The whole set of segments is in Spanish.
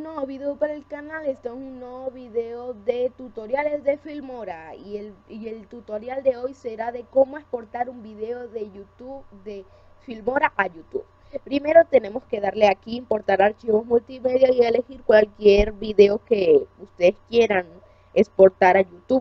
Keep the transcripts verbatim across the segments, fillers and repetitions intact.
nuevo video para el canal. Este es un nuevo video de tutoriales de Filmora y el, y el tutorial de hoy será de cómo exportar un video de YouTube de Filmora a YouTube. Primero tenemos que darle aquí importar archivos multimedia y elegir cualquier video que ustedes quieran exportar a YouTube.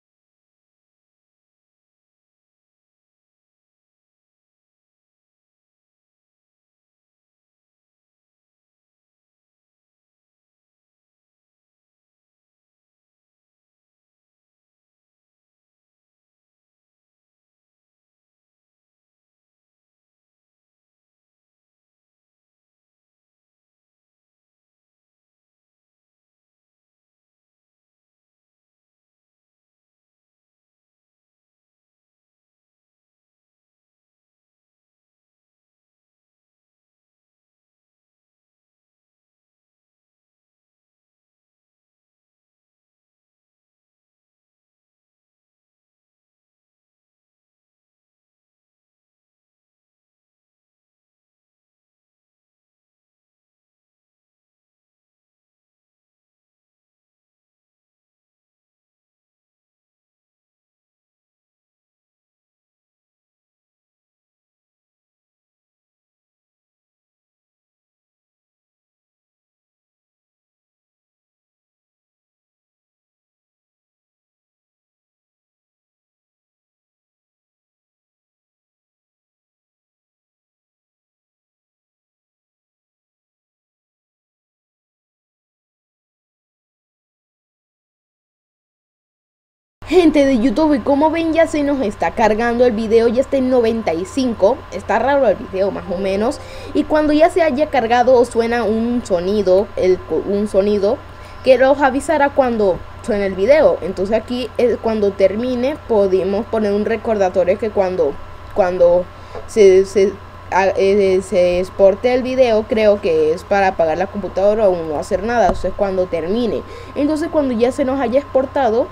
Gente de YouTube, y como ven ya se nos está cargando el video, ya está en noventa y cinco, está raro el video más o menos, y cuando ya se haya cargado suena un sonido, el, un sonido que nos avisará cuando suene el video. Entonces aquí eh, cuando termine podemos poner un recordatorio que cuando, cuando se, se, eh, se exporte el video, creo que es para apagar la computadora o no hacer nada. Eso es cuando termine. Entonces cuando ya se nos haya exportado,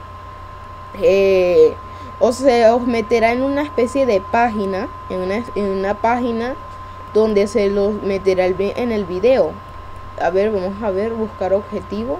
Eh, o se os meterá en una especie de página, en una, en una página donde se los meterá el, en el video. A ver, vamos a ver, buscar objetivo.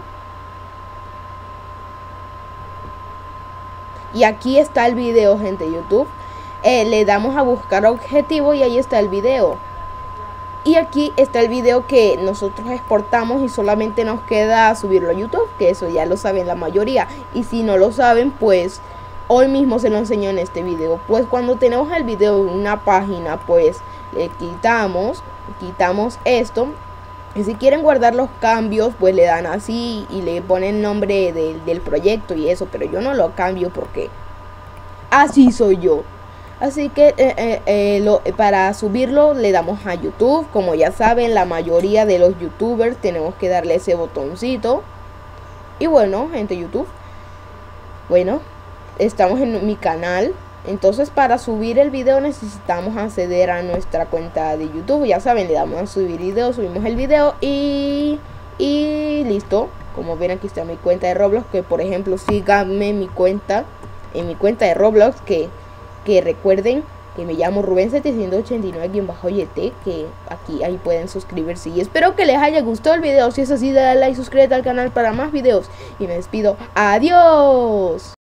Y aquí está el video, gente de YouTube. Eh, le damos a buscar objetivo y ahí está el video. Y aquí está el video que nosotros exportamos y solamente nos queda subirlo a YouTube, que eso ya lo saben la mayoría. Y si no lo saben, pues hoy mismo se lo enseño en este video. Pues cuando tenemos el video en una página, pues le quitamos, quitamos esto. Y si quieren guardar los cambios, pues le dan así y le ponen el nombre del, del proyecto y eso. Pero yo no lo cambio porque así soy yo. Así que eh, eh, eh, lo, para subirlo le damos a YouTube. Como ya saben, la mayoría de los youtubers tenemos que darle ese botoncito. Y bueno, gente de YouTube, bueno, estamos en mi canal. Entonces para subir el video necesitamos acceder a nuestra cuenta de YouTube. Ya saben, le damos a subir video, subimos el video y, y listo. Como ven, aquí está mi cuenta de Roblox. Que por ejemplo, síganme en mi cuenta, en mi cuenta de Roblox, que... que recuerden que me llamo Rubén setecientos ochenta y nueve-Y T, que aquí ahí pueden suscribirse. Y espero que les haya gustado el video. Si es así, dale like, suscríbete al canal para más videos. Y me despido. ¡Adiós!